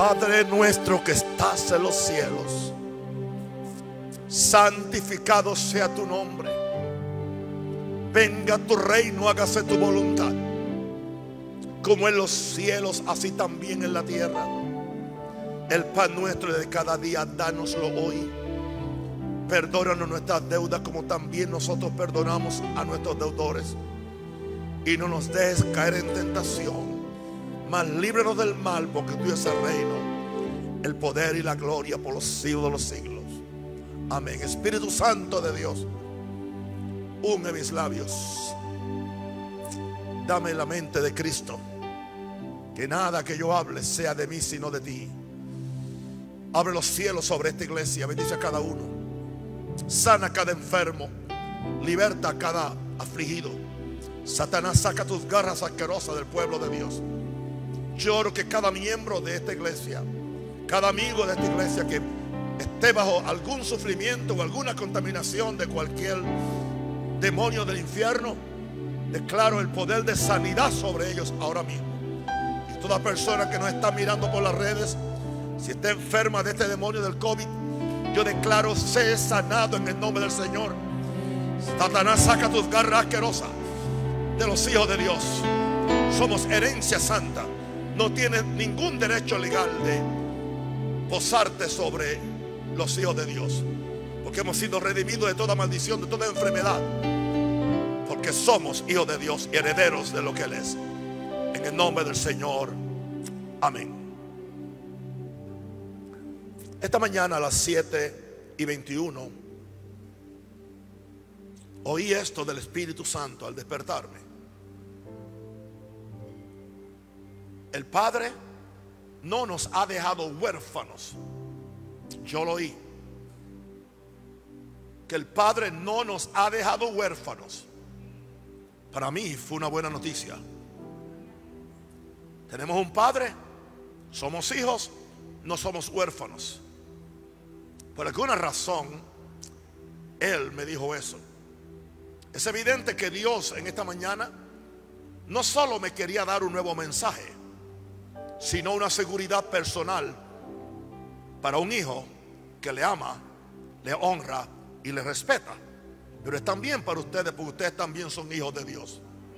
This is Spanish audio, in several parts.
Padre nuestro que estás en los cielos, santificado sea tu nombre. Venga tu reino, hágase tu voluntad, como en los cielos, así también en la tierra. El pan nuestro de cada día, dánoslo hoy. Perdónanos nuestras deudas, como también nosotros perdonamos a nuestros deudores. Y no nos dejes caer en tentación, mas líbranos del mal, porque tuyo es el reino, el poder y la gloria por los siglos de los siglos. Amén. Espíritu Santo de Dios, unge mis labios, dame la mente de Cristo, que nada que yo hable sea de mí sino de ti. Abre los cielos sobre esta iglesia, bendice a cada uno, sana a cada enfermo, liberta a cada afligido. Satanás, saca tus garras asquerosas del pueblo de Dios. Yo oro que cada miembro de esta iglesia, cada amigo de esta iglesia que esté bajo algún sufrimiento o alguna contaminación de cualquier demonio del infierno, declaro el poder de sanidad sobre ellos ahora mismo. Y toda persona que nos está mirando por las redes, si está enferma de este demonio del COVID, yo declaro: sé sanado en el nombre del Señor. Satanás, saca tus garras asquerosas de los hijos de Dios. Somos herencia santa. No tienes ningún derecho legal de posarte sobre los hijos de Dios, porque hemos sido redimidos de toda maldición, de toda enfermedad, porque somos hijos de Dios y herederos de lo que Él es. En el nombre del Señor, amén. Esta mañana a las 7:21 oí esto del Espíritu Santo al despertarme. El Padre no nos ha dejado huérfanos. Yo lo oí. Que el Padre no nos ha dejado huérfanos. Para mí fue una buena noticia. Tenemos un Padre, somos hijos, no somos huérfanos. Por alguna razón, Él me dijo eso. Es evidente que Dios en esta mañana no solo me quería dar un nuevo mensaje, sino una seguridad personal para un hijo que le ama, le honra y le respeta. Pero es también para ustedes, porque ustedes también son hijos de Dios.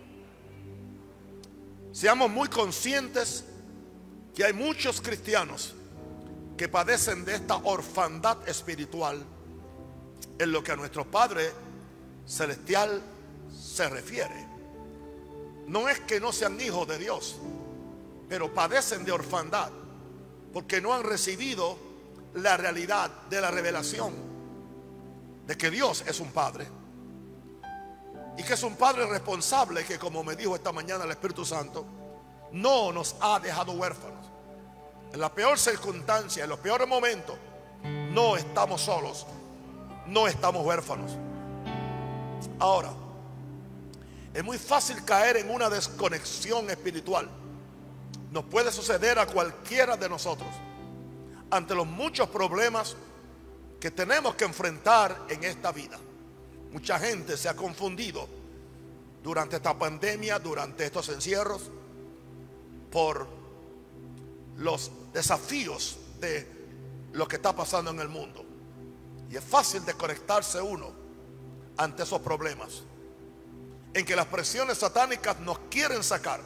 Seamos muy conscientes que hay muchos cristianos que padecen de esta orfandad espiritual en lo que a nuestro Padre Celestial se refiere. No es que no sean hijos de Dios, pero padecen de orfandad porque no han recibido la realidad de la revelación de que Dios es un Padre, y que es un Padre responsable, que, como me dijo esta mañana el Espíritu Santo, no nos ha dejado huérfanos. En la peor circunstancia, en los peores momentos, no estamos solos, no estamos huérfanos. Ahora, es muy fácil caer en una desconexión espiritual. Nos puede suceder a cualquiera de nosotros ante los muchos problemas que tenemos que enfrentar en esta vida. Mucha gente se ha confundido durante esta pandemia, durante estos encierros, por los desafíos de lo que está pasando en el mundo. Y es fácil desconectarse uno ante esos problemas, en que las presiones satánicas nos quieren sacar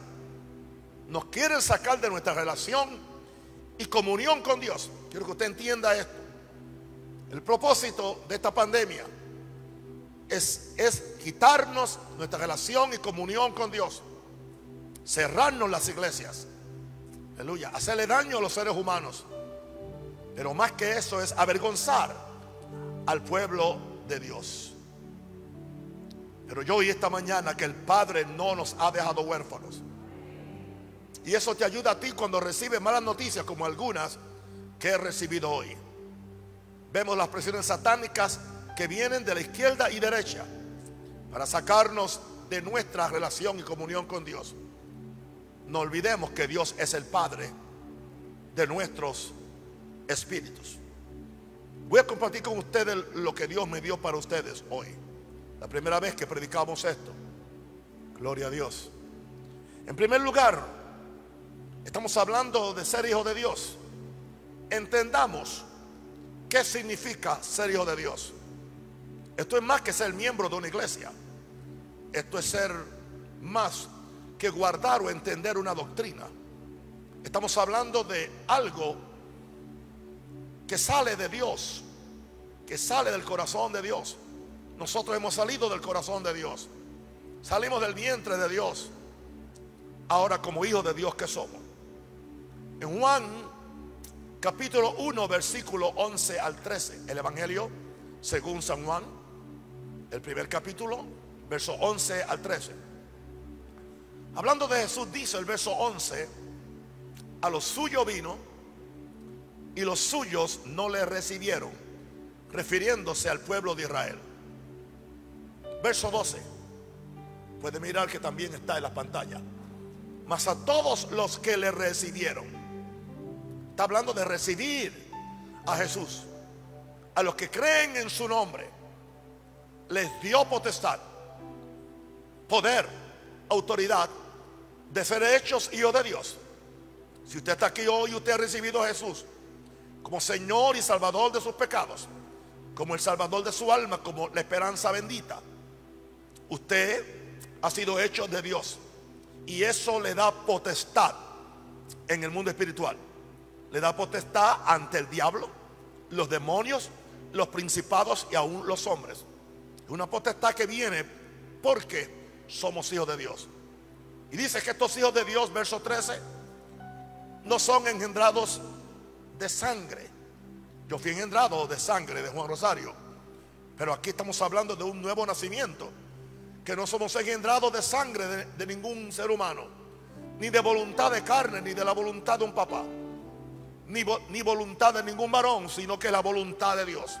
de nuestra relación y comunión con Dios. Quiero que usted entienda esto. El propósito de esta pandemia es quitarnos nuestra relación y comunión con Dios, cerrarnos las iglesias, aleluya, hacerle daño a los seres humanos, pero más que eso es avergonzar al pueblo de Dios. Pero yo oí esta mañana que el Padre no nos ha dejado huérfanos, y eso te ayuda a ti cuando recibes malas noticias como algunas que he recibido hoy. Vemos las presiones satánicas que vienen de la izquierda y derecha para sacarnos de nuestra relación y comunión con Dios. No olvidemos que Dios es el Padre de nuestros espíritus. Voy a compartir con ustedes lo que Dios me dio para ustedes hoy. La primera vez que predicamos esto. Gloria a Dios. En primer lugar, estamos hablando de ser hijo de Dios. entendamos qué significa ser hijo de Dios. Esto es más que ser miembro de una iglesia. Esto es ser más que guardar o entender una doctrina. Estamos hablando de algo que sale de Dios, que sale del corazón de Dios. Nosotros hemos salido del corazón de Dios, salimos del vientre de Dios. Ahora, como hijos de Dios que somos, en Juan capítulo 1 versículo 11 al 13, el Evangelio según San Juan, el primer capítulo, verso 11 al 13. Hablando de Jesús, dice el verso 11: a los suyos vino y los suyos no le recibieron, refiriéndose al pueblo de Israel. Verso 12, puede mirar que también está en la pantalla. Mas a todos los que le recibieron, está hablando de recibir a Jesús, a los que creen en su nombre, les dio potestad, poder, autoridad de ser hechos hijos de Dios. Si usted está aquí hoy y usted ha recibido a Jesús como Señor y Salvador de sus pecados, como el Salvador de su alma, como la esperanza bendita, usted ha sido hecho de Dios, y eso le da potestad en el mundo espiritual. Le da potestad ante el diablo, los demonios, los principados y aún los hombres. Es una potestad que viene porque somos hijos de Dios. Y dice que estos hijos de Dios, verso 13, no son engendrados de sangre. Yo fui engendrado de sangre de Juan Rosario, pero aquí estamos hablando de un nuevo nacimiento, que no somos engendrados de sangre de ningún ser humano, ni de voluntad de carne, ni de la voluntad de un papá, ni voluntad de ningún varón, sino que la voluntad de Dios.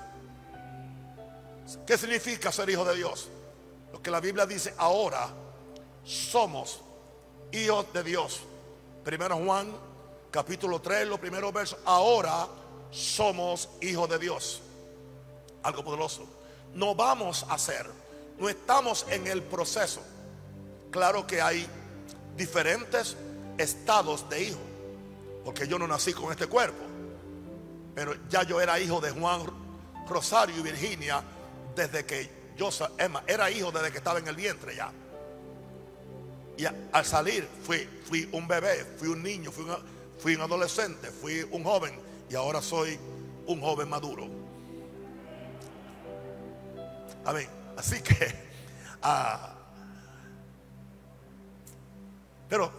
¿Qué significa ser hijo de Dios? Lo que la Biblia dice: ahora somos hijos de Dios. Primero Juan capítulo 3, los primeros versos. Ahora somos hijos de Dios. Algo poderoso. No vamos a ser, no estamos en el proceso. Claro que hay diferentes estados de hijo, porque yo no nací con este cuerpo, pero ya yo era hijo de Juan Rosario y Virginia desde que Emma era hijo desde que estaba en el vientre ya. Y al salir fui un bebé, fui un niño, fui un adolescente, fui un joven, y ahora soy un joven maduro. Amén. Así que pero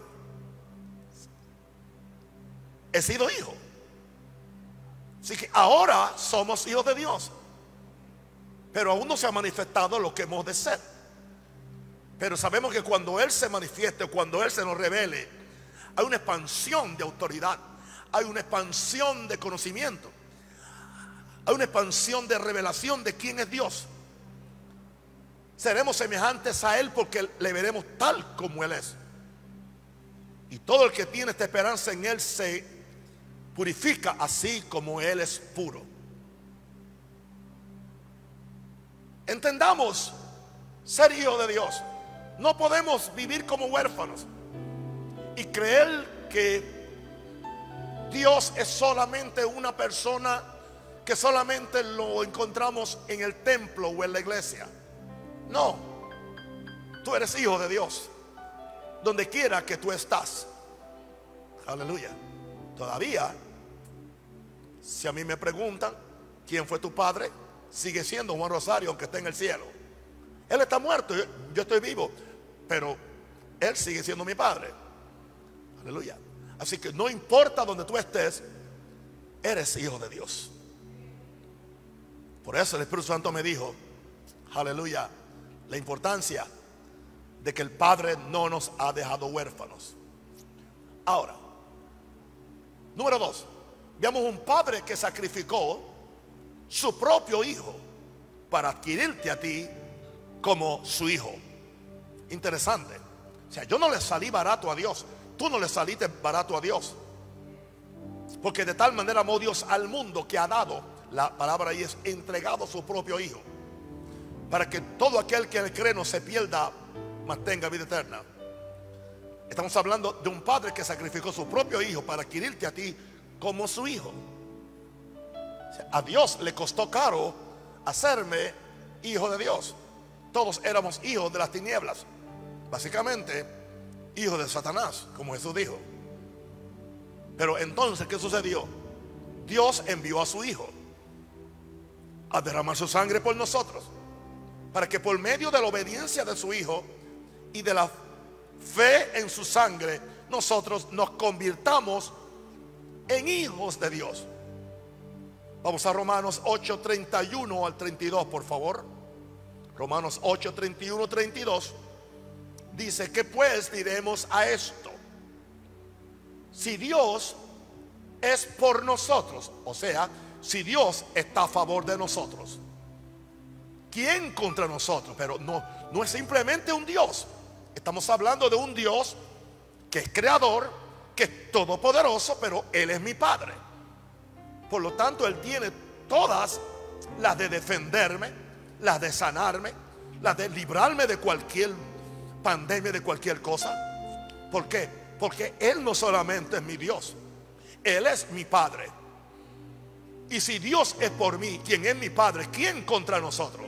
he sido hijo. Así que ahora somos hijos de Dios, pero aún no se ha manifestado lo que hemos de ser. Pero sabemos que cuando Él se manifieste, cuando Él se nos revele, hay una expansión de autoridad, hay una expansión de conocimiento, hay una expansión de revelación de quién es Dios. Seremos semejantes a Él porque le veremos tal como Él es. Y todo el que tiene esta esperanza en Él se purifica así como Él es puro. Entendamos ser hijo de Dios. No podemos vivir como huérfanos y creer que Dios es solamente una persona que solamente lo encontramos en el templo o en la iglesia. No, tú eres hijo de Dios donde quiera que tú estás. Aleluya. Todavía, si a mí me preguntan quién fue tu padre, sigue siendo Juan Rosario, aunque esté en el cielo. Él está muerto, yo estoy vivo, pero Él sigue siendo mi padre. Aleluya. Así que no importa donde tú estés, eres hijo de Dios. Por eso el Espíritu Santo me dijo, aleluya, la importancia de que el Padre no nos ha dejado huérfanos. Ahora, número 2, veamos un padre que sacrificó su propio hijo para adquirirte a ti como su hijo. Interesante. O sea, yo no le salí barato a Dios, tú no le saliste barato a Dios, porque de tal manera amó Dios al mundo que ha dado, la palabra ahí es entregado, su propio hijo, para que todo aquel que le cree no se pierda, mas tenga vida eterna. Estamos hablando de un padre que sacrificó su propio hijo para adquirirte a ti como su hijo. A Dios le costó caro hacerme hijo de Dios. Todos éramos hijos de las tinieblas, básicamente hijos de Satanás, como Jesús dijo. Pero entonces, ¿qué sucedió? Dios envió a su Hijo a derramar su sangre por nosotros, para que por medio de la obediencia de su Hijo y de la fe en su sangre, nosotros nos convirtamos en hijos de Dios. Vamos a Romanos 8, 31 al 32, por favor. Romanos 8, 31, 32. Dice: ¿qué pues diremos a esto? Si Dios es por nosotros, o sea, si Dios está a favor de nosotros, ¿quién contra nosotros? Pero no es simplemente un Dios. Estamos hablando de un Dios que es creador, que es todopoderoso, pero Él es mi Padre. Por lo tanto, Él tiene todas las de defenderme, las de sanarme, las de librarme de cualquier pandemia, de cualquier cosa. ¿Por qué? Porque Él no solamente es mi Dios, Él es mi Padre. Y si Dios es por mí, quien es mi Padre, ¿quién contra nosotros?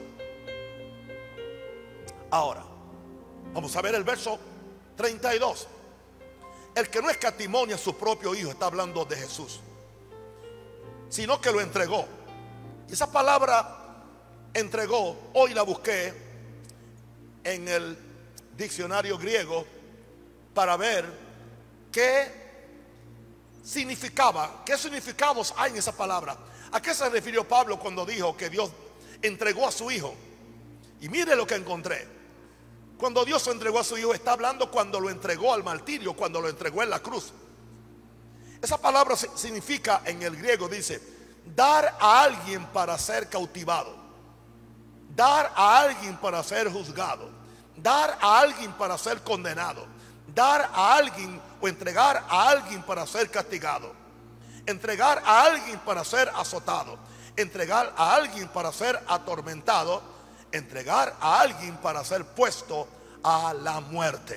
Ahora, vamos a ver el verso 32. El que no escatimó a su propio Hijo, está hablando de Jesús, sino que lo entregó. Y esa palabra entregó, hoy la busqué en el diccionario griego para ver qué significaba, qué significados hay en esa palabra. ¿A qué se refirió Pablo cuando dijo que Dios entregó a su Hijo? Y mire lo que encontré. Cuando Dios entregó a su Hijo, está hablando cuando lo entregó al martirio, cuando lo entregó en la cruz. Esa palabra significa, en el griego dice, dar a alguien para ser cautivado, dar a alguien para ser juzgado, dar a alguien para ser condenado, dar a alguien o entregar a alguien para ser castigado, entregar a alguien para ser azotado, entregar a alguien para ser atormentado, entregar a alguien para ser puesto a la muerte.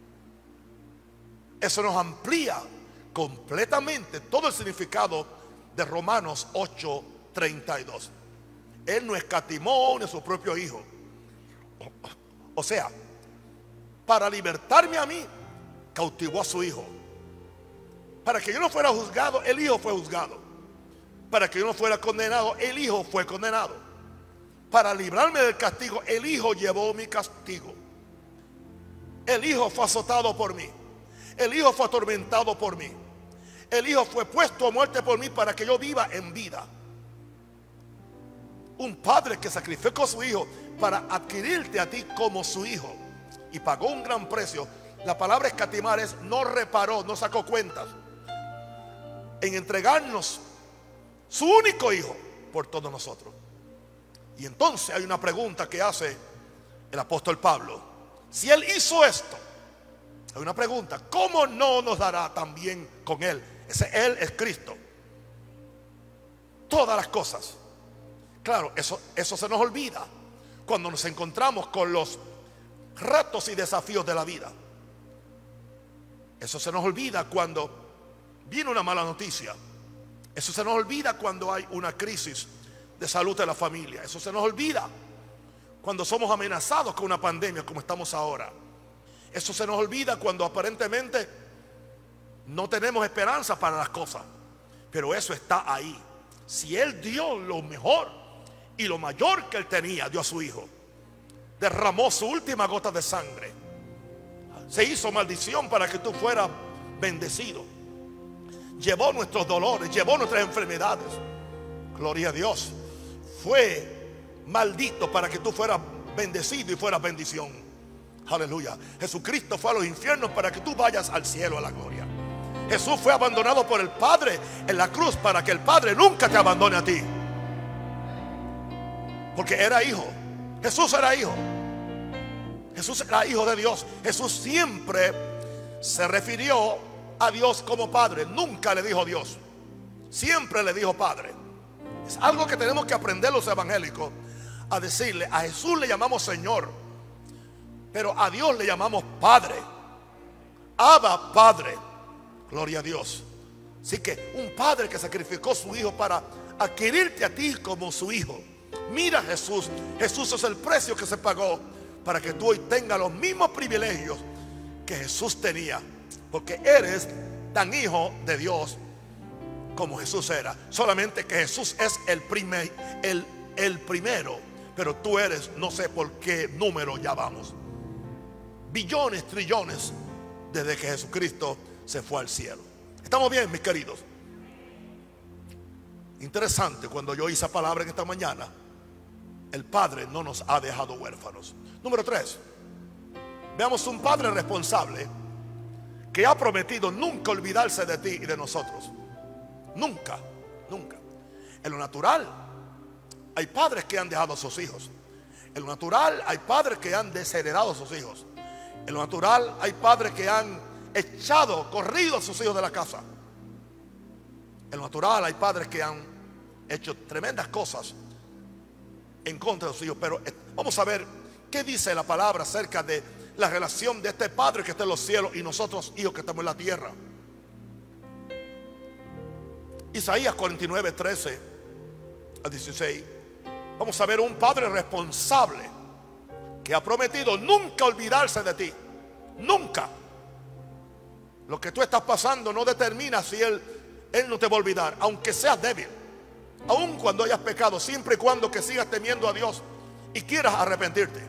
Eso nos amplía completamente todo el significado de Romanos 8, 32. Él no escatimó ni a su propio Hijo. O sea, para libertarme a mí, cautivó a su Hijo. Para que yo no fuera juzgado, el Hijo fue juzgado. Para que yo no fuera condenado, el Hijo fue condenado. Para librarme del castigo, el Hijo llevó mi castigo. El Hijo fue azotado por mí. El Hijo fue atormentado por mí. El Hijo fue puesto a muerte por mí para que yo viva en vida. Un padre que sacrificó a su Hijo para adquirirte a ti como su Hijo y pagó un gran precio. La palabra escatimar es no reparó, no sacó cuentas en entregarnos su único Hijo por todos nosotros. Y entonces hay una pregunta que hace el apóstol Pablo. Si Él hizo esto, hay una pregunta: ¿cómo no nos dará también con Él? Ese Él es Cristo todas las cosas. Claro, eso se nos olvida cuando nos encontramos con los retos y desafíos de la vida. Eso se nos olvida cuando viene una mala noticia. Eso se nos olvida cuando hay una crisis de salud de la familia. Eso se nos olvida cuando somos amenazados con una pandemia como estamos ahora. Eso se nos olvida cuando aparentemente no tenemos esperanza para las cosas. Pero eso está ahí. Si Él dio lo mejor y lo mayor que Él tenía, dio a su Hijo, derramó su última gota de sangre, se hizo maldición para que tú fueras bendecido, llevó nuestros dolores, llevó nuestras enfermedades, gloria a Dios, fue maldito para que tú fueras bendecido y fueras bendición. Aleluya. Jesucristo fue a los infiernos para que tú vayas al cielo, a la gloria. Jesús fue abandonado por el Padre en la cruz para que el Padre nunca te abandone a ti, porque era hijo. Jesús era hijo. Jesús era hijo de Dios. Jesús siempre se refirió a Dios como Padre. Nunca le dijo Dios, siempre le dijo Padre. Es algo que tenemos que aprender los evangélicos, a decirle: a Jesús le llamamos Señor, pero a Dios le llamamos Padre. Abba, Padre. Gloria a Dios. Así que un padre que sacrificó a su Hijo para adquirirte a ti como su hijo. Mira, Jesús es el precio que se pagó para que tú hoy tengas los mismos privilegios que Jesús tenía, porque eres tan hijo de Dios como Jesús era. Solamente que Jesús es el primero, pero tú eres, no sé por qué número ya vamos, billones, trillones, desde que Jesucristo se fue al cielo. ¿Estamos bien, mis queridos? Interesante, cuando yo oí esa palabra en esta mañana, el Padre no nos ha dejado huérfanos. Número 3, veamos un Padre responsable que ha prometido nunca olvidarse de ti y de nosotros. Nunca, nunca. En lo natural hay padres que han dejado a sus hijos. En lo natural hay padres que han desheredado a sus hijos. En lo natural hay padres que han corrido a sus hijos de la casa. En lo natural hay padres que han hecho tremendas cosas en contra de sus hijos. Pero vamos a ver qué dice la palabra acerca de la relación de este Padre que está en los cielos y nosotros, hijos que estamos en la tierra. Isaías 49, 13 al 16. Vamos a ver un Padre responsable que ha prometido nunca olvidarse de ti. Nunca. Lo que tú estás pasando no determina si Él no te va a olvidar, aunque seas débil, aun cuando hayas pecado, siempre y cuando que sigas temiendo a Dios y quieras arrepentirte.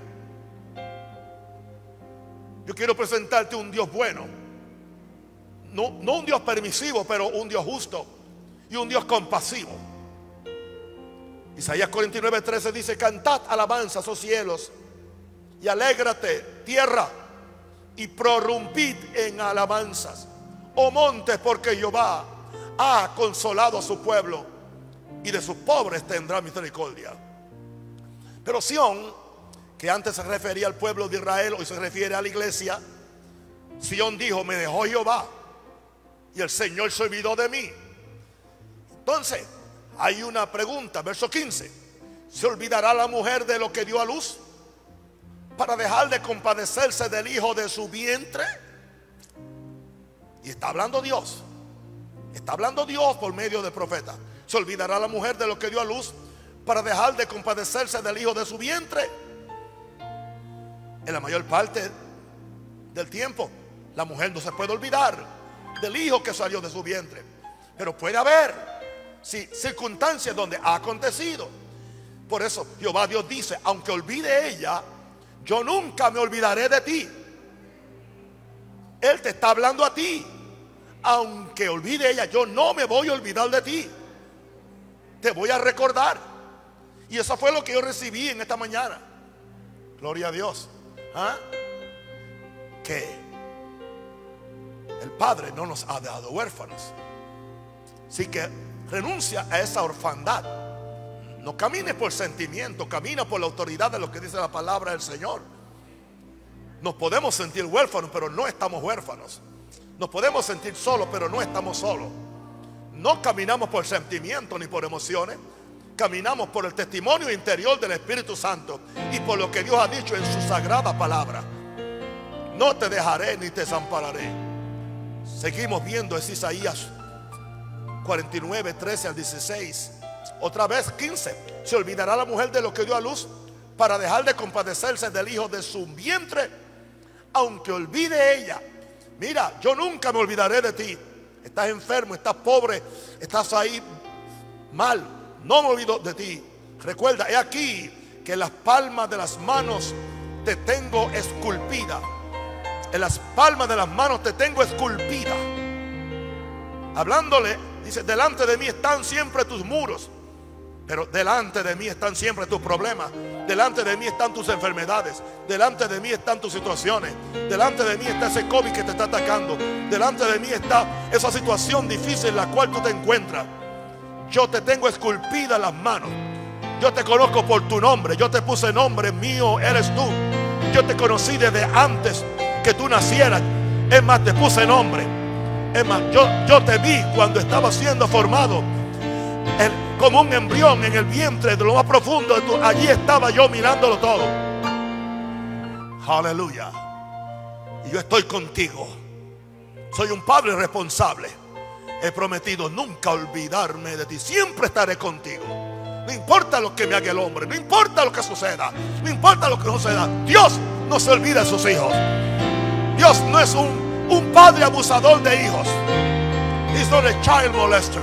Yo quiero presentarte un Dios bueno, no un Dios permisivo, pero un Dios justo y un Dios compasivo. Isaías 49, 13 dice: cantad alabanzas, oh cielos, y alégrate, tierra, y prorrumpid en alabanzas, oh montes, porque Jehová ha consolado a su pueblo, y de sus pobres tendrá misericordia. Pero Sión, que antes se refería al pueblo de Israel, hoy se refiere a la iglesia. Sión dijo: me dejó Jehová, y el Señor se olvidó de mí. Entonces hay una pregunta, verso 15: ¿se olvidará la mujer de lo que dio a luz para dejar de compadecerse del hijo de su vientre? Y está hablando Dios. Está hablando Dios por medio del profeta. ¿Se olvidará la mujer de lo que dio a luz para dejar de compadecerse del hijo de su vientre? En la mayor parte del tiempo, la mujer no se puede olvidar del hijo que salió de su vientre. Pero puede haber circunstancias donde ha acontecido. Por eso Jehová Dios dice: aunque olvide ella, yo nunca me olvidaré de ti. Él te está hablando a ti. Aunque olvide ella, yo no me voy a olvidar de ti. Te voy a recordar. Y eso fue lo que yo recibí en esta mañana. Gloria a Dios. Que el Padre no nos ha dejado huérfanos. Así que renuncia a esa orfandad. No camines por sentimiento, camina por la autoridad de lo que dice la palabra del Señor. Nos podemos sentir huérfanos, pero no estamos huérfanos. Nos podemos sentir solos, pero no estamos solos. No caminamos por sentimientos ni por emociones. Caminamos por el testimonio interior del Espíritu Santo y por lo que Dios ha dicho en su sagrada palabra. No te dejaré ni te desampararé. Seguimos viendo es Isaías 49, 13 al 16. Otra vez 15: ¿se olvidará la mujer de lo que dio a luz para dejar de compadecerse del hijo de su vientre? Aunque olvide ella, mira, yo nunca me olvidaré de ti. Estás enfermo, estás pobre, estás ahí mal, no me olvido de ti. Recuerda, he aquí que en las palmas de las manos te tengo esculpida. En las palmas de las manos te tengo esculpida. Hablándole, dice: delante de mí están siempre tus muros. Pero delante de mí están siempre tus problemas. Delante de mí están tus enfermedades. Delante de mí están tus situaciones. Delante de mí está ese COVID que te está atacando. Delante de mí está esa situación difícil en la cual tú te encuentras. Yo te tengo esculpida en las manos. Yo te conozco por tu nombre. Yo te puse nombre, mío eres tú. Yo te conocí desde antes que tú nacieras. Es más, te puse nombre. Es más, yo te vi cuando estaba siendo formado como un embrión en el vientre de lo más profundo de tu. Allí estaba yo mirándolo todo. Aleluya. Y yo estoy contigo. Soy un padre responsable. he prometido nunca olvidarme de ti. Siempre estaré contigo. No importa lo que me haga el hombre, no importa lo que suceda, no importa lo que suceda. Dios no se olvida de sus hijos. Dios no es un padre abusador de hijos. He's not a child molester.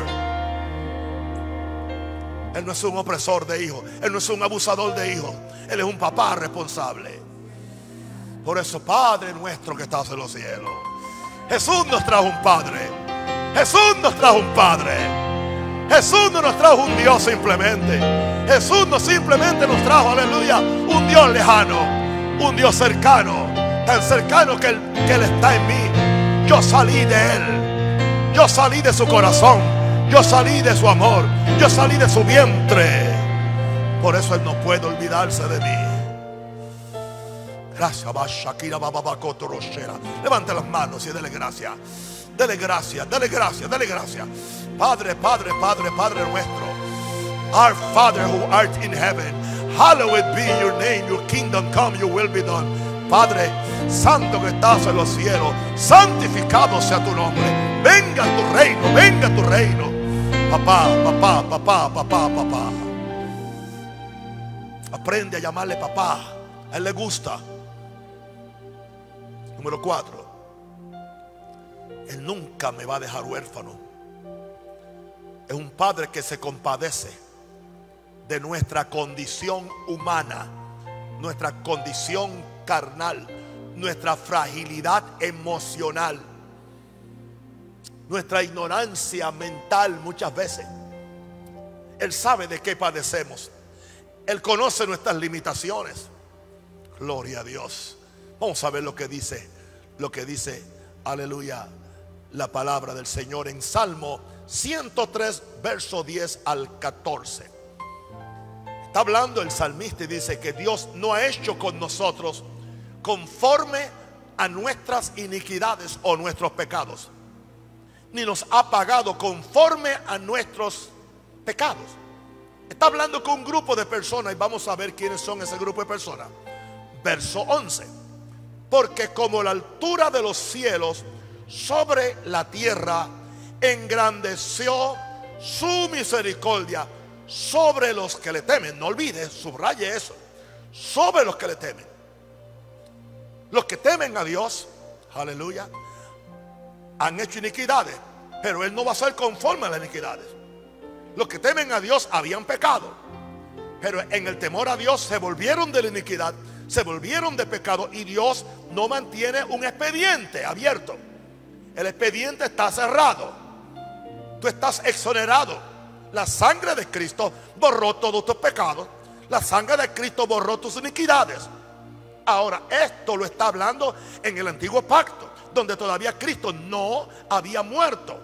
Él no es un opresor de hijos. Él no es un abusador de hijos. Él es un papá responsable. Por eso, Padre nuestro que estás en los cielos. Jesús nos trajo un Padre. Jesús nos trajo un Padre. Jesús no nos trajo un Dios simplemente. Jesús no simplemente nos trajo, aleluya, un Dios lejano, un Dios cercano, tan cercano que Él está en mí. Yo salí de Él. Yo salí de su corazón. Yo salí de su amor. Yo salí de su vientre. Por eso Él no puede olvidarse de mí. Gracias. Levante las manos y dele gracias. Dele gracias, dele gracias, dele gracias. Padre, Padre, Padre, Padre nuestro. Our Father who art in heaven, hallowed be your name. Your kingdom come, your will be done. Padre santo que estás en los cielos, santificado sea tu nombre. Venga tu reino, venga tu reino. Papá, papá, papá, papá, papá. Aprende a llamarle papá. A Él le gusta. Número 4. Él nunca me va a dejar huérfano. Es un padre que se compadece de nuestra condición humana, nuestra condición carnal, nuestra fragilidad emocional, nuestra ignorancia mental muchas veces. Él sabe de qué padecemos. Él conoce nuestras limitaciones. Gloria a Dios. Vamos a ver lo que dice, aleluya, la palabra del Señor en Salmo 103, verso 10 al 14. Está hablando el salmista y dice que Dios no ha hecho con nosotros conforme a nuestras iniquidades o nuestros pecados, ni nos ha pagado conforme a nuestros pecados. Está hablando con un grupo de personas y vamos a ver quiénes son ese grupo de personas. Verso 11. Porque como la altura de los cielos sobre la tierra, engrandeció su misericordia sobre los que le temen. No olvides, subraye eso. Sobre los que le temen. Los que temen a Dios, aleluya, han hecho iniquidades, pero Él no va a ser conforme a las iniquidades. Los que temen a Dios habían pecado, pero en el temor a Dios se volvieron de la iniquidad, se volvieron de pecado, y Dios no mantiene un expediente abierto. El expediente está cerrado. Tú estás exonerado. La sangre de Cristo borró todos tus pecados. La sangre de Cristo borró tus iniquidades. Ahora, esto lo está hablando en el antiguo pacto, donde todavía Cristo no había muerto.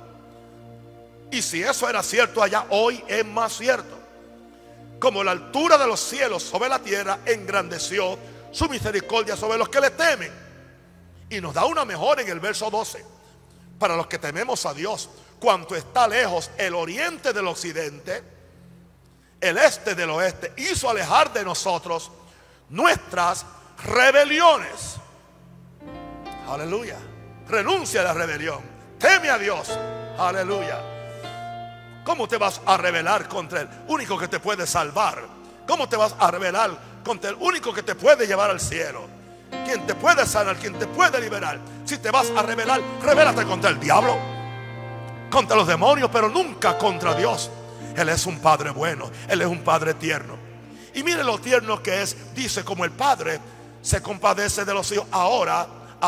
Y si eso era cierto allá, hoy es más cierto. Como la altura de los cielos sobre la tierra, engrandeció su misericordia sobre los que le temen. Y nos da una mejor en el verso 12. Para los que tememos a Dios, cuanto está lejos el oriente del occidente, el este del oeste, hizo alejar de nosotros nuestras rebeliones. Aleluya. Renuncia a la rebelión. Teme a Dios. Aleluya. ¿Cómo te vas a rebelar contra el único que te puede salvar? ¿Cómo te vas a rebelar contra el único que te puede llevar al cielo? Quien te puede sanar, quien te puede liberar. Si te vas a rebelar, rebélate contra el diablo, contra los demonios, pero nunca contra Dios. Él es un Padre bueno. Él es un Padre tierno. Y mire lo tierno que es. Dice, como el Padre se compadece de los hijos. Ahora.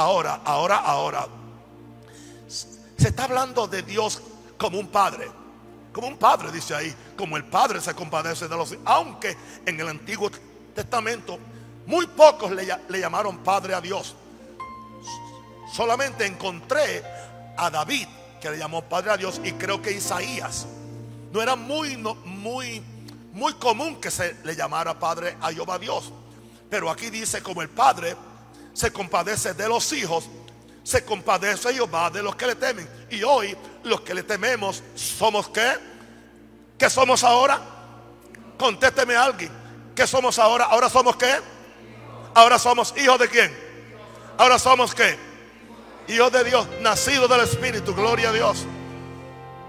Se está hablando de Dios como un Padre. Como un Padre, dice ahí. Como el Padre se compadece de los hijos. Aunque en el Antiguo Testamento muy pocos le llamaron Padre a Dios. Solamente encontré a David que le llamó Padre a Dios, y creo que Isaías. No era muy común que se le llamara Padre a Jehová Dios. Pero aquí dice, como el Padre se compadece de los hijos, se compadece Jehová de los que le temen. Y hoy los que le tememos somos ¿qué? ¿Qué somos ahora? Contésteme a alguien. ¿Qué somos ahora? ¿Ahora somos qué? Ahora somos hijos de quién. Ahora somos ¿qué? Hijos de Dios, nacidos del Espíritu. Gloria a Dios.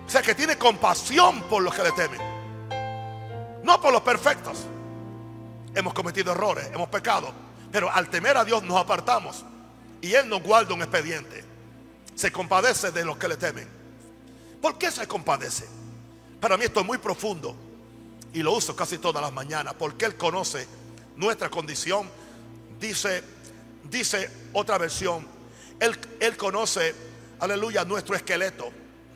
O sea que tiene compasión por los que le temen, no por los perfectos. Hemos cometido errores, hemos pecado, pero al temer a Dios nos apartamos y Él nos guarda un expediente. Se compadece de los que le temen. ¿Por qué se compadece? Para mí esto es muy profundo y lo uso casi todas las mañanas, porque Él conoce nuestra condición. Dice otra versión, Él conoce, aleluya, nuestro esqueleto.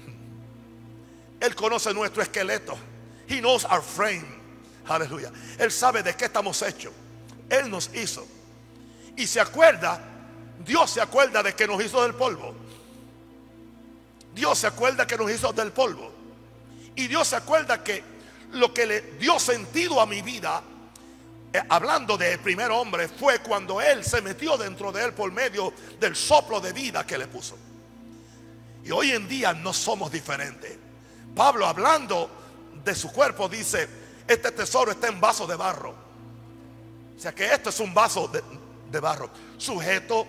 Él conoce nuestro esqueleto. He knows our frame. Aleluya. Él sabe de qué estamos hechos. Él nos hizo. Y se acuerda, Dios se acuerda de que nos hizo del polvo. Dios se acuerda que nos hizo del polvo. Y Dios se acuerda que lo que le dio sentido a mi vida, hablando del primer hombre, fue cuando Él se metió dentro de él por medio del soplo de vida que le puso. Y hoy en día no somos diferentes. Pablo, hablando de su cuerpo, dice: este tesoro está en vaso de barro. O sea que esto es un vaso de barro, sujeto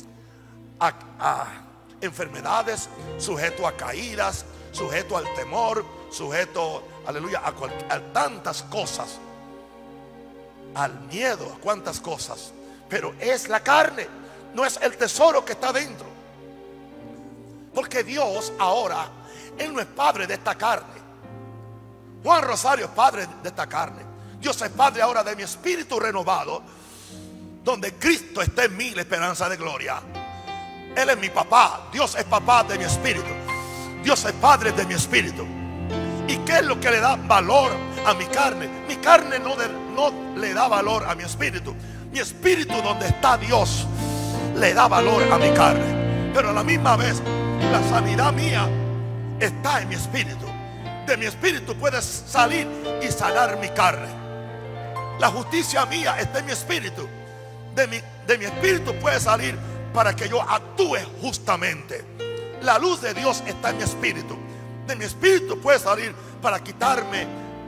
a enfermedades, sujeto a caídas, sujeto al temor, sujeto, aleluya, a tantas cosas, al miedo, a cuantas cosas. Pero es la carne, no es el tesoro que está dentro. Porque Dios ahora, Él no es padre de esta carne. Juan Rosario es padre de esta carne. Dios es padre ahora de mi espíritu renovado, donde Cristo está en mí, la esperanza de gloria. Él es mi papá. Dios es papá de mi espíritu. Dios es padre de mi espíritu. ¿Y qué es lo que le da valor a mi carne? Mi carne no le da valor a mi espíritu. Mi espíritu, donde está Dios, le da valor a mi carne. Pero a la misma vez, la sanidad mía está en mi espíritu. De mi espíritu puede salir y sanar mi carne. La justicia mía está en mi espíritu. De mi espíritu puede salir para que yo actúe justamente. La luz de Dios está en mi espíritu. De mi espíritu puede salir para quitarme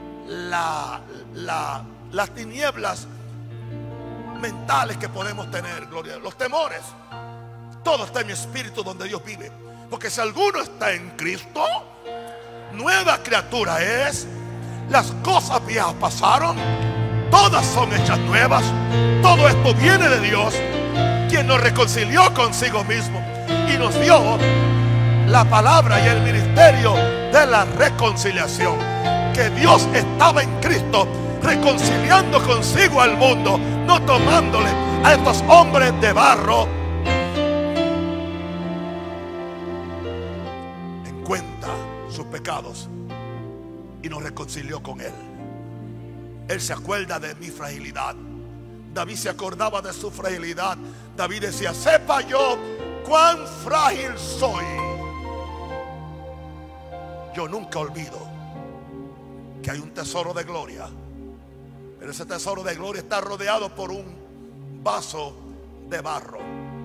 las tinieblas mentales que podemos tener, gloria, los temores. Todo está en mi espíritu, donde Dios vive. Porque si alguno está en Cristo, nueva criatura es. Las cosas viejas pasaron, todas son hechas nuevas. Todo esto viene de Dios, quien nos reconcilió consigo mismo y nos dio la palabra y el ministerio de la reconciliación. Que Dios estaba en Cristo reconciliando consigo al mundo, no tomándole a estos hombres de barro en cuenta sus pecados, y nos reconcilió con Él. Él se acuerda de mi fragilidad. David se acordaba de su fragilidad. David decía: sepa yo cuán frágil soy. Yo nunca olvido que hay un tesoro de gloria, pero ese tesoro de gloria está rodeado por un vaso de barro.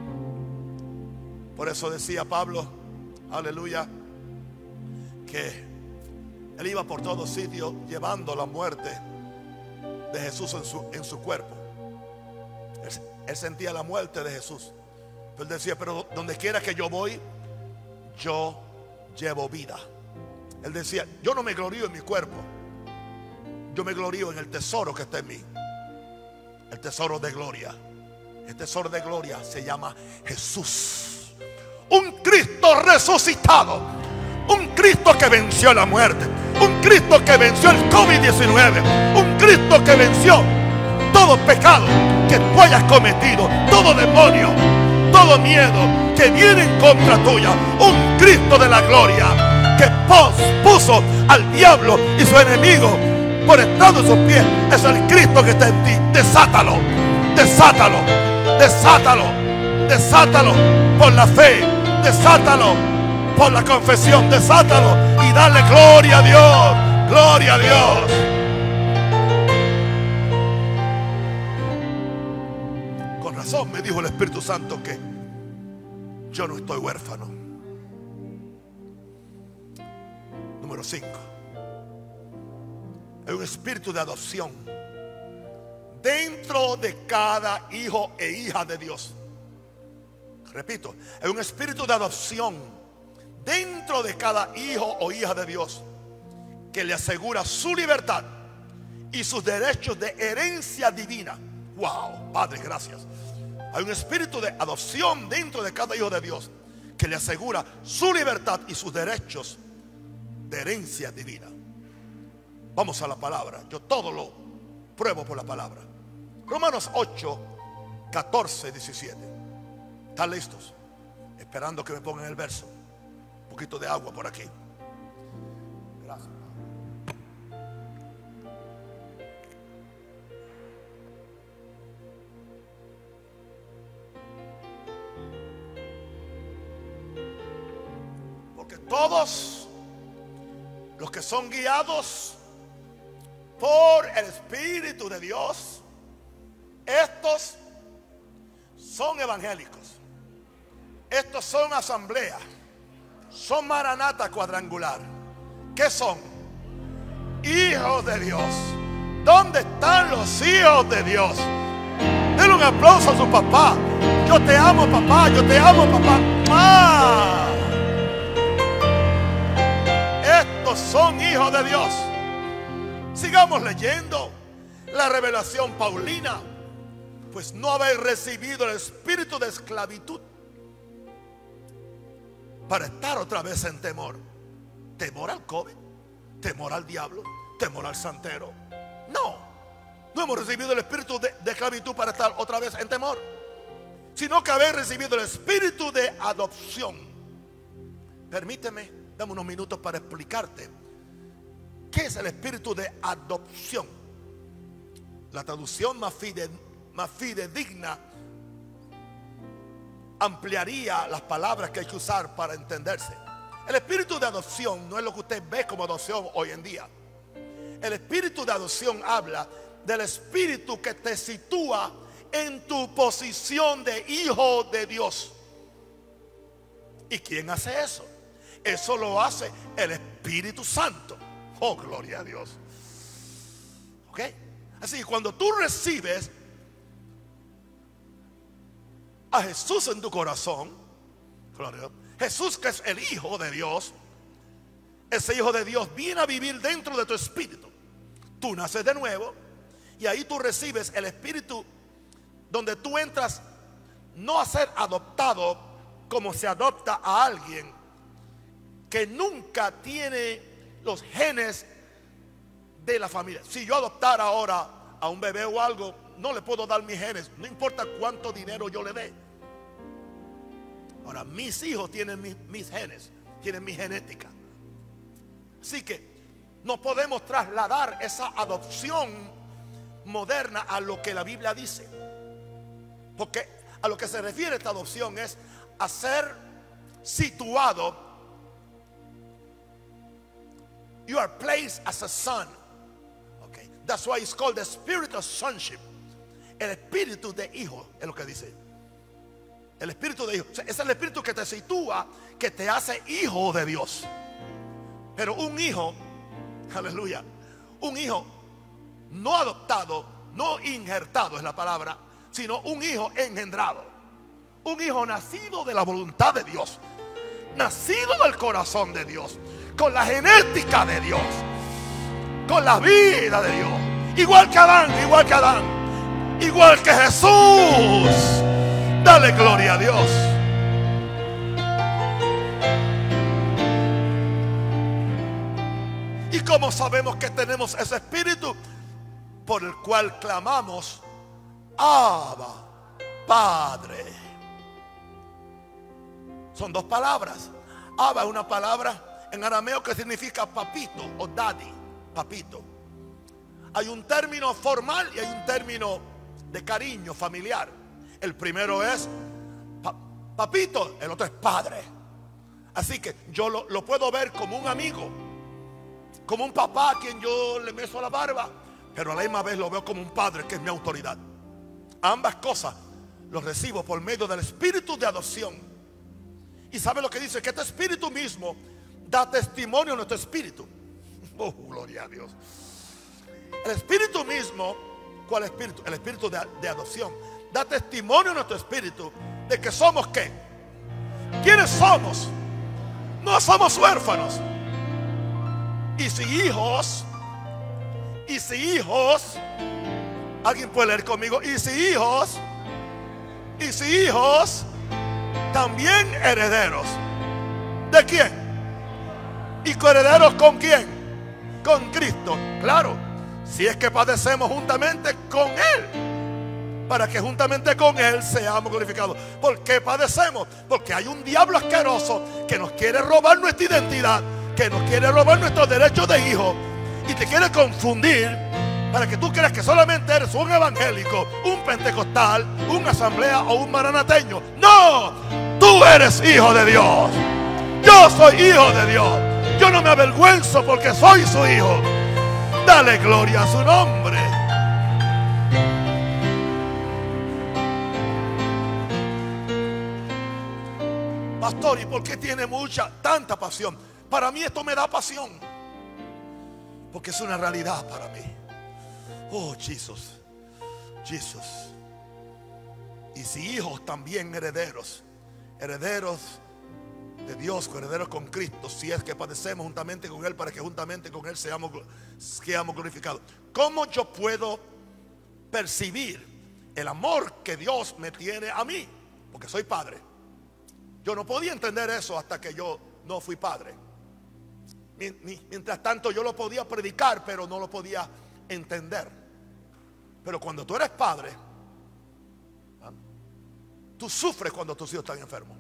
Por eso decía Pablo, aleluya, que él iba por todos sitios llevando la muerte de Jesús en su cuerpo. Él sentía la muerte de Jesús. Pero él decía: pero donde quiera que yo voy, yo llevo vida. Él decía: yo no me glorío en mi cuerpo, yo me glorío en el tesoro que está en mí. El tesoro de gloria. El tesoro de gloria se llama Jesús. Un Cristo resucitado. Un Cristo que venció la muerte. Un Cristo que venció el COVID-19. Un Cristo que venció todo pecado que tú hayas cometido, todo demonio, todo miedo que viene en contra tuya. Un Cristo de la gloria que puso al diablo y su enemigo por estrado de sus pies. Es el Cristo que está en ti. Desátalo, desátalo, desátalo, desátalo por la fe, desátalo por la confesión, desátalo y dale gloria a Dios, gloria a Dios. Con razón me dijo el Espíritu Santo que yo no estoy huérfano. Número 5. Hay un espíritu de adopción dentro de cada hijo e hija de Dios. Repito, hay un espíritu de adopción dentro de cada hijo o hija de Dios, que le asegura su libertad y sus derechos de herencia divina. Wow, Padre, gracias. Hay un espíritu de adopción dentro de cada hijo de Dios que le asegura su libertad y sus derechos de herencia divina. Vamos a la palabra. Yo todo lo pruebo por la palabra. Romanos 8, 14, 17. ¿Están listos? Esperando que me pongan el verso. Un poquito de agua por aquí. Gracias. Porque todos los que son guiados por el Espíritu de Dios, estos son evangélicos, estos son asamblea, son maranata cuadrangular. ¿Qué son? Hijos de Dios. ¿Dónde están los hijos de Dios? Denle un aplauso a su papá. Yo te amo, papá. Yo te amo, papá. ¡Ah! Estos son hijos de Dios. Sigamos leyendo la revelación paulina. Pues no habéis recibido el espíritu de esclavitud para estar otra vez en temor. Temor al COVID, temor al diablo, temor al santero. No hemos recibido el espíritu de esclavitud para estar otra vez en temor, sino que habéis recibido el espíritu de adopción. Permíteme, dame unos minutos para explicarte qué es el espíritu de adopción. La traducción más fidedigna ampliaría las palabras que hay que usar para entenderse. El espíritu de adopción no es lo que usted ve como adopción hoy en día. El espíritu de adopción habla del espíritu que te sitúa en tu posición de hijo de Dios. ¿Y quién hace eso? Eso lo hace el Espíritu Santo. Oh, gloria a Dios. ¿Ok? Así que cuando tú recibes a Jesús en tu corazón, gloria, Jesús, que es el Hijo de Dios, ese Hijo de Dios viene a vivir dentro de tu espíritu. Tú naces de nuevo y ahí tú recibes el espíritu donde tú entras no a ser adoptado como se adopta a alguien que nunca tiene los genes de la familia. Si yo adoptara ahora a un bebé o algo, no le puedo dar mis genes, no importa cuánto dinero yo le dé. Ahora mis hijos tienen mis genes, tienen mi genética. Así que no podemos trasladar esa adopción moderna a lo que la Biblia dice, porque a lo que se refiere esta adopción es a ser situado. You are placed as a son. Okay, that's why it's called the spirit of sonship. El espíritu de hijo es lo que dice. El espíritu de hijo, o sea, es el espíritu que te sitúa, que te hace hijo de Dios. Pero un hijo, aleluya, un hijo no adoptado, no injertado es la palabra, sino un hijo engendrado. Un hijo nacido de la voluntad de Dios, nacido del corazón de Dios, con la genética de Dios, con la vida de Dios. Igual que Adán, igual que Adán, igual que Jesús. Dale gloria a Dios. ¿Y cómo sabemos que tenemos ese espíritu? Por el cual clamamos, Abba, Padre. Son dos palabras. Abba es una palabra en arameo que significa papito o daddy, papito. Hay un término formal y hay un término de cariño familiar. El primero es papito, el otro es padre. Así que yo lo puedo ver como un amigo, como un papá a quien yo le beso la barba, pero a la misma vez lo veo como un padre que es mi autoridad. Ambas cosas los recibo por medio del espíritu de adopción. Y ¿sabe lo que dice? Que este espíritu mismo da testimonio a nuestro espíritu. Oh, gloria a Dios. El espíritu mismo, ¿cuál espíritu? El espíritu de adopción da testimonio a nuestro espíritu de que somos ¿qué? ¿Quiénes somos? No somos huérfanos. Y si hijos, alguien puede leer conmigo, y si hijos, también herederos. ¿De quién? ¿Y coherederos con quién? Con Cristo. Claro, si es que padecemos juntamente con Él, para que juntamente con Él seamos glorificados. ¿Por qué padecemos? Porque hay un diablo asqueroso que nos quiere robar nuestra identidad, que nos quiere robar nuestros derechos de hijo, y te quiere confundir para que tú creas que solamente eres un evangélico, un pentecostal, un asamblea o un maranateño. No, tú eres hijo de Dios. Yo soy hijo de Dios. Yo no me avergüenzo porque soy su hijo. Dale gloria a su nombre. Pastor, ¿y por qué tiene tanta pasión? Para mí esto me da pasión, porque es una realidad para mí. Oh, Jesús. Y si hijos, también herederos de Dios, herederos con Cristo, si es que padecemos juntamente con Él, para que juntamente con Él seamos glorificados. ¿Cómo yo puedo percibir el amor que Dios me tiene a mí? Porque soy padre. Yo no podía entender eso hasta que yo no fui padre. Mientras tanto yo lo podía predicar, pero no lo podía entender. Pero cuando tú eres padre, tú sufres cuando tus hijos están enfermos.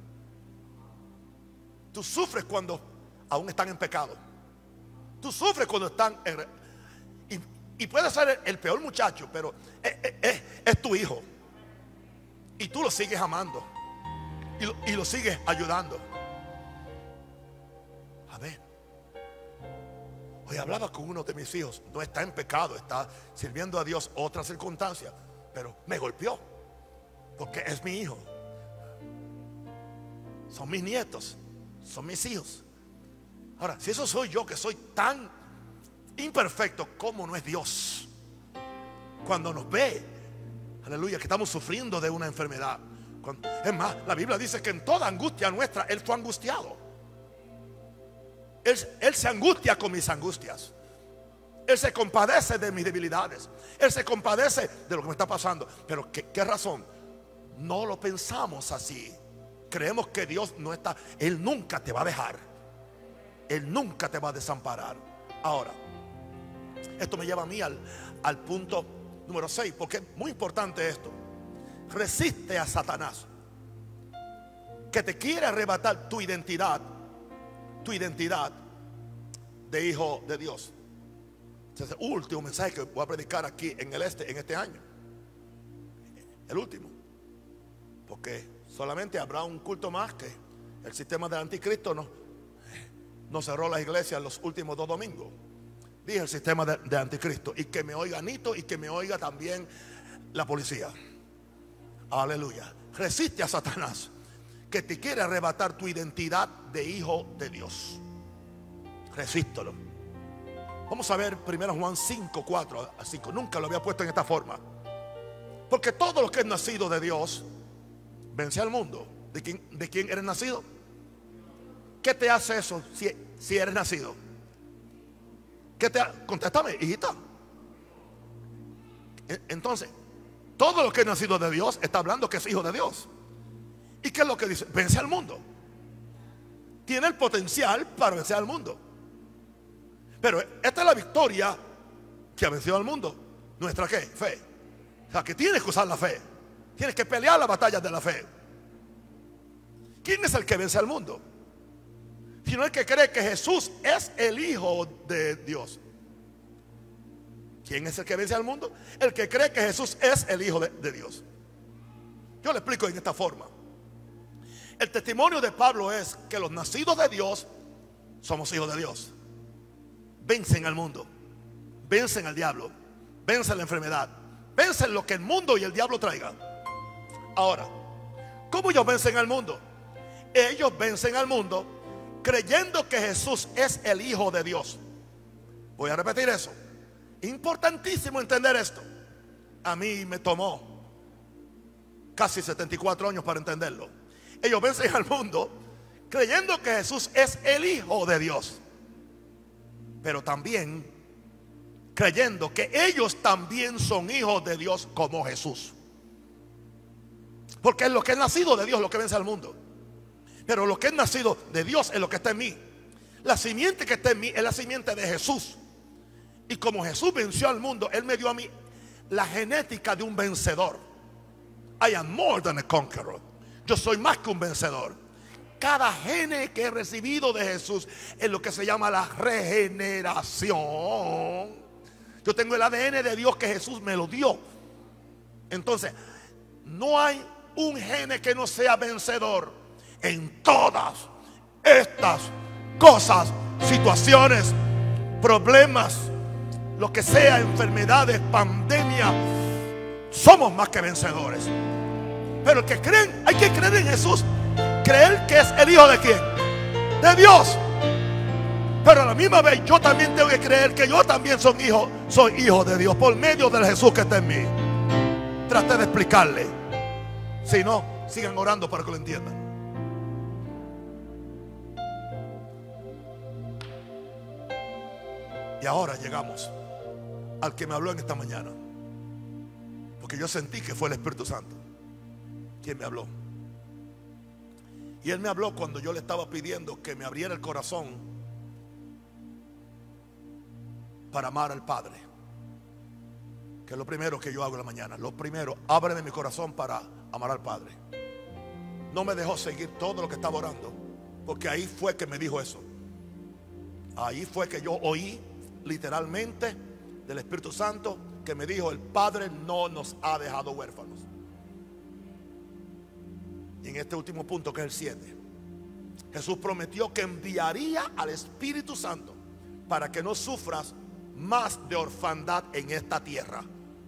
Tú sufres cuando aún están en pecado. Tú sufres cuando están y puede ser el peor muchacho, pero es tu hijo. Y tú lo sigues amando y lo sigues ayudando. A ver, hoy hablaba con uno de mis hijos. No está en pecado, está sirviendo a Dios, otra circunstancia, pero me golpeó porque es mi hijo. Son mis nietos, son mis hijos. Ahora, si eso soy yo, que soy tan imperfecto, ¿cómo no es Dios? Cuando nos ve, aleluya, que estamos sufriendo de una enfermedad. Es más, la Biblia dice que en toda angustia nuestra Él fue angustiado. Él se angustia con mis angustias. Él se compadece de mis debilidades. Él se compadece de lo que me está pasando. Pero ¿qué razón? No lo pensamos así. Creemos que Dios no está. Él nunca te va a dejar. Él nunca te va a desamparar. Ahora, esto me lleva a mí al punto número 6, porque es muy importante esto. Resiste a Satanás, que te quiere arrebatar tu identidad de hijo de Dios. Este es el último mensaje que voy a predicar aquí en este año. El último, porque solamente habrá un culto más, que el sistema del anticristo no cerró las iglesias los últimos 2 domingos. Dije el sistema de anticristo. Y que me oiga Nito y que me oiga también la policía. Aleluya. Resiste a Satanás, que te quiere arrebatar tu identidad de hijo de Dios. Resístelo. Vamos a ver 1 Juan 5, 4 a 5. Nunca lo había puesto en esta forma. Porque todo lo que es nacido de Dios vence al mundo. ¿De quién eres nacido? ¿Qué te hace eso si eres nacido? Contéstame, hijita. Entonces, todo lo que es nacido de Dios está hablando que es hijo de Dios. ¿Y qué es lo que dice? Vence al mundo. Tiene el potencial para vencer al mundo. Pero esta es la victoria que ha vencido al mundo. ¿Nuestra qué? Fe. O sea, que tienes que usar la fe. Tienes que pelear las batallas de la fe. ¿Quién es el que vence al mundo? Sino el que cree que Jesús es el Hijo de Dios. ¿Quién es el que vence al mundo? El que cree que Jesús es el Hijo de Dios. Yo le explico en esta forma. El testimonio de Pablo es que los nacidos de Dios somos hijos de Dios. Vencen al mundo, vencen al diablo, vencen la enfermedad, vencen lo que el mundo y el diablo traigan. Ahora, ¿cómo ellos vencen al mundo? Ellos vencen al mundo creyendo que Jesús es el Hijo de Dios. Voy a repetir eso. Importantísimo entender esto. A mí me tomó casi 74 años para entenderlo. Ellos vencen al mundo creyendo que Jesús es el Hijo de Dios, pero también creyendo que ellos también son hijos de Dios como Jesús. Porque es lo que es nacido de Dios lo que vence al mundo. Pero lo que es nacido de Dios es lo que está en mí. La simiente que está en mí es la simiente de Jesús. Y como Jesús venció al mundo, Él me dio a mí la genética de un vencedor. I am more than a conqueror. Yo soy más que un vencedor. Cada gene que he recibido de Jesús es lo que se llama la regeneración. Yo tengo el ADN de Dios que Jesús me lo dio. Entonces, no hay un gene que no sea vencedor en todas estas cosas, situaciones, problemas, lo que sea, enfermedades, pandemia. Somos más que vencedores. Pero el que creen, hay que creer en Jesús. Creer que es el Hijo de quién? De Dios. Pero a la misma vez yo también tengo que creer que yo también soy hijo de Dios por medio del Jesús que está en mí. Trate de explicarle. Si no, sigan orando para que lo entiendan. Y ahora llegamos al que me habló en esta mañana, porque yo sentí que fue el Espíritu Santo quien me habló. Y Él me habló cuando yo le estaba pidiendo que me abriera el corazón para amar al Padre, que es lo primero que yo hago en la mañana. Lo primero, ábreme mi corazón para amar al Padre. No me dejó seguir todo lo que estaba orando, porque ahí fue que me dijo eso. Ahí fue que yo oí literalmente del Espíritu Santo que me dijo: el Padre no nos ha dejado huérfanos. Y en este último punto, que es el 7, Jesús prometió que enviaría al Espíritu Santo para que no sufras más de orfandad en esta tierra.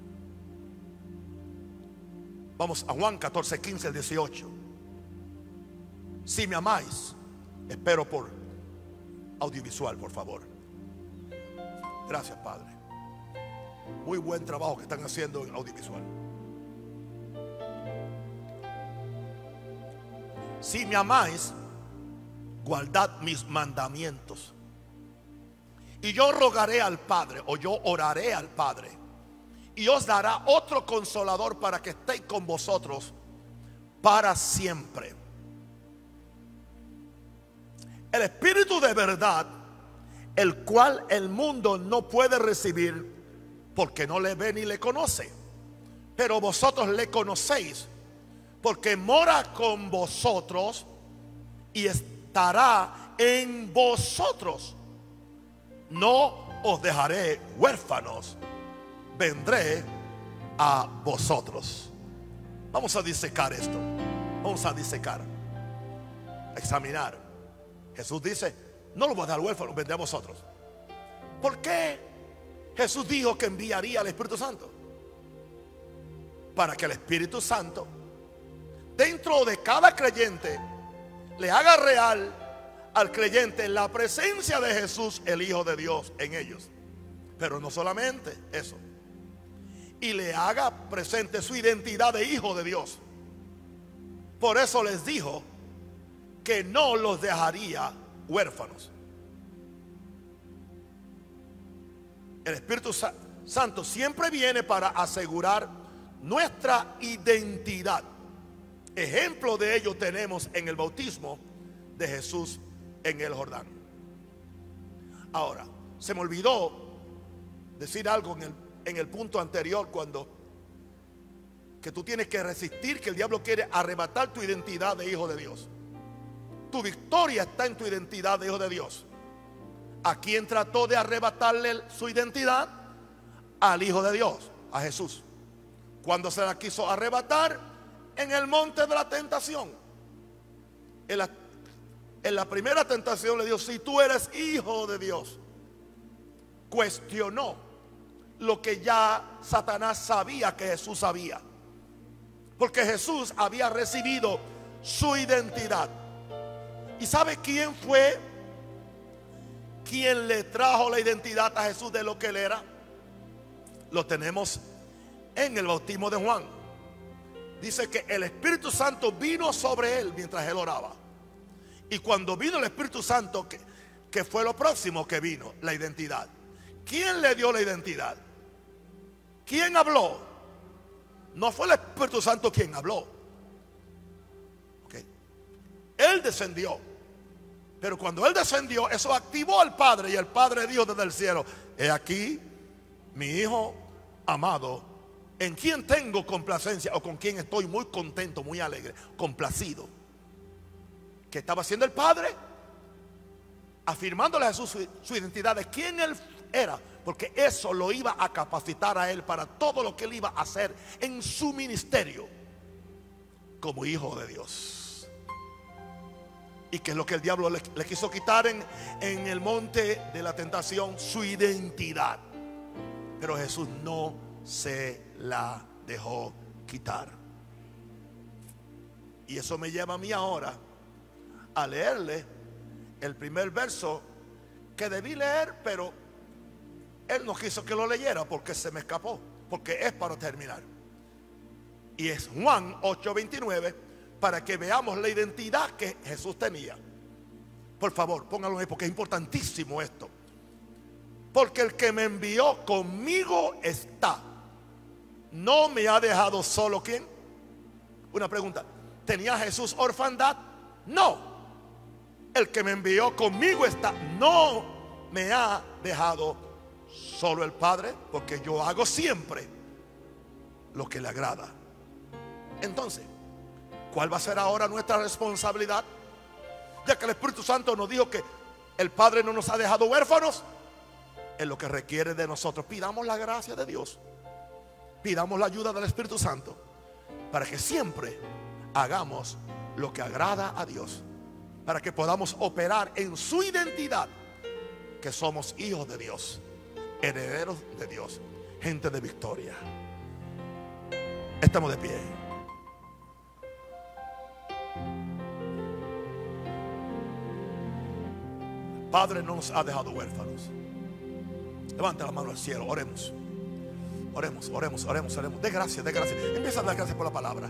Vamos a Juan 14, 15 al 18. Si me amáis, espero por audiovisual, por favor. Gracias, Padre. Muy buen trabajo que están haciendo en audiovisual. Si me amáis, guardad mis mandamientos. Y yo rogaré al Padre, o yo oraré al Padre, y os dará otro consolador para que esté con vosotros para siempre. El Espíritu de verdad, el cual el mundo no puede recibir porque no le ve ni le conoce, pero vosotros le conocéis, porque mora con vosotros y estará en vosotros. No os dejaré huérfanos, vendré a vosotros. Vamos a disecar esto. Vamos a disecar, a examinar. Jesús dice: no los voy a dejar huérfanos, vendré a vosotros. ¿Por qué Jesús dijo que enviaría al Espíritu Santo? Para que el Espíritu Santo dentro de cada creyente le haga real al creyente la presencia de Jesús, el Hijo de Dios, en ellos. Pero no solamente eso, y le haga presente su identidad de hijo de Dios. Por eso les dijo que no los dejaría huérfanos. El Espíritu Santo siempre viene para asegurar nuestra identidad. Ejemplo de ello tenemos en el bautismo de Jesús en el Jordán. Ahora, se me olvidó decir algo en el punto anterior, cuando que tú tienes que resistir, que el diablo quiere arrebatar tu identidad de hijo de Dios. Tu victoria está en tu identidad de hijo de Dios. ¿A quién trató de arrebatarle su identidad? Al Hijo de Dios, a Jesús. Cuando se la quiso arrebatar, en el monte de la tentación. En la primera tentación le dijo: si tú eres hijo de Dios. Cuestionó lo que ya Satanás sabía que Jesús sabía, porque Jesús había recibido su identidad. ¿Y sabe quién fue quien le trajo la identidad a Jesús de lo que él era? Lo tenemos en el bautismo de Juan. Dice que el Espíritu Santo vino sobre él mientras él oraba, Y cuando vino el Espíritu Santo, que fue lo próximo que vino, la identidad. ¿Quién le dio la identidad? ¿Quién habló? No fue el Espíritu Santo quien habló. Él descendió. Pero cuando Él descendió, eso activó al Padre. Y el Padre dijo desde el cielo: he aquí mi Hijo amado, en quien tengo complacencia, o con quien estoy muy contento, muy alegre, complacido. ¿Qué estaba haciendo el Padre? Afirmándole a Jesús su identidad de quién Él era, porque eso lo iba a capacitar a Él para todo lo que Él iba a hacer en su ministerio como Hijo de Dios. Y que es lo que el diablo le quiso quitar en el monte de la tentación: su identidad. Pero Jesús no se la dejó quitar. Y eso me lleva a mí ahora a leerle el primer verso que debí leer, pero Él no quiso que lo leyera porque se me escapó, porque es para terminar. Y es Juan 8:29, para que veamos la identidad que Jesús tenía. Por favor, pónganlo ahí porque es importantísimo esto. Porque el que me envió conmigo está. No me ha dejado solo. ¿Quién? Una pregunta: ¿tenía Jesús orfandad? No. El que me envió conmigo está. No me ha dejado solo el Padre, porque yo hago siempre lo que le agrada. Entonces, ¿cuál va a ser ahora nuestra responsabilidad? Ya que el Espíritu Santo nos dijo que el Padre no nos ha dejado huérfanos, es lo que requiere de nosotros. Pidamos la gracia de Dios, pidamos la ayuda del Espíritu Santo, para que siempre hagamos lo que agrada a Dios, para que podamos operar en su identidad, que somos hijos de Dios, herederos de Dios, gente de victoria. Estamos de pie. Padre no nos ha dejado huérfanos. Levanta la mano al cielo, oremos. Oremos, oremos, oremos, oremos. De gracias, de gracias. Empieza a dar gracias por la palabra.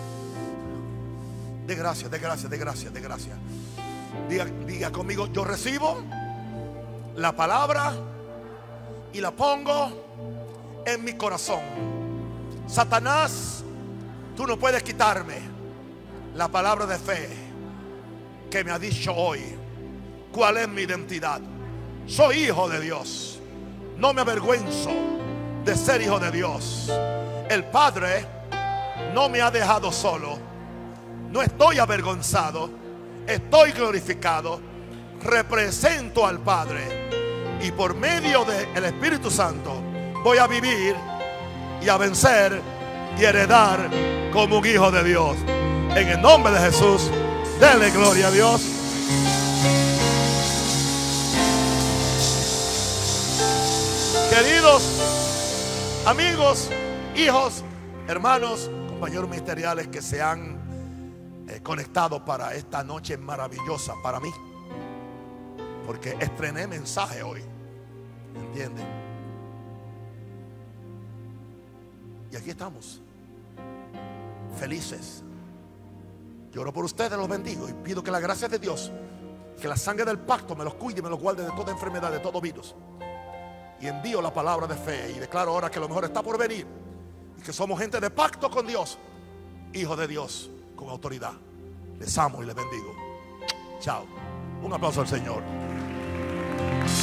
De gracias, de gracias, de gracias, de gracias. Diga conmigo: yo recibo la palabra y la pongo en mi corazón. Satanás, tú no puedes quitarme la palabra de fe que me ha dicho hoy cuál es mi identidad. Soy hijo de Dios. No me avergüenzo de ser hijo de Dios. El Padre no me ha dejado solo. No estoy avergonzado, estoy glorificado. Represento al Padre, y por medio del Espíritu Santo voy a vivir y a vencer y heredar como un hijo de Dios. En el nombre de Jesús, dele gloria a Dios. Queridos amigos, hijos, hermanos, compañeros ministeriales que se han conectado para esta noche maravillosa para mí, porque estrené mensaje hoy, ¿entienden? Y aquí estamos, felices. Yo oro por ustedes, los bendigo y pido que la gracia de Dios, que la sangre del pacto me los cuide y me los guarde de toda enfermedad, de todo virus. Y envío la palabra de fe y declaro ahora que lo mejor está por venir, y que somos gente de pacto con Dios, hijos de Dios con autoridad. Les amo y les bendigo. Chao. Un aplauso al Señor.